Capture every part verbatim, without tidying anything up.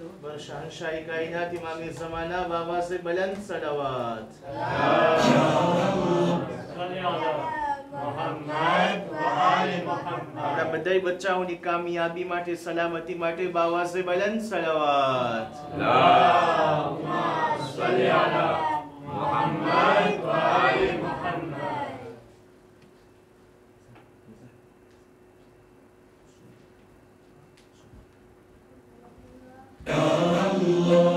بر شہنشاہ کائنات امام زمانہ بابا سے بلند صلوات. આપણા બધાય બચ્ચાઓની કામયાબી માટે સલામતી માટે બાવા સે બલંદ સલાવત. અલ્લાહુમ્મા સલ્લી અલા મુહમ્મદ વ આલિ મુહમ્મદ. Ya Allah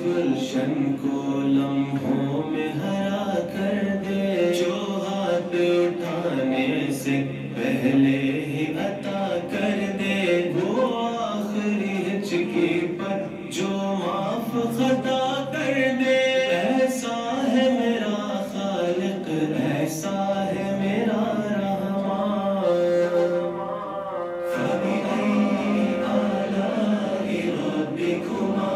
گلشن کو لمحوں میں ہرا کر دے، جو ہاتھ خطا کر دے. ایسا ہے میرا خالق، ایسا ہے میرا رحمان. فبأي آلاء ربكما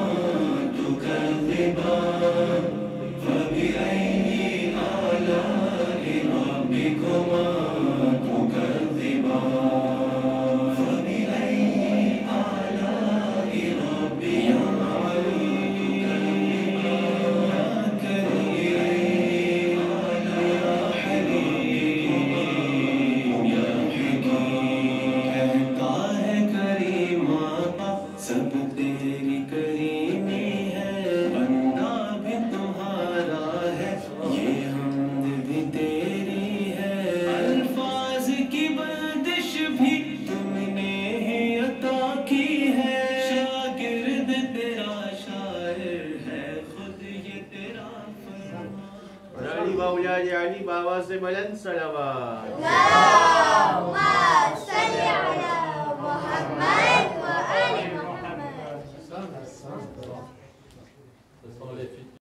تكذبان. فبأي آلاء ربكما تكذبان. فبأي آلاء ربكما سب تیری کریمی ہے. بندہ بھی تمہارا ہے، یہ حمد بھی تیری ہے. الفاظ کی بندش بھی تم نے ہی عطا کی ہے. شاگرد تیرا شاعر ہے، خود یہ تیرا فرمان. اور علی و اولاد علی باواز بلند صلوات. اللهم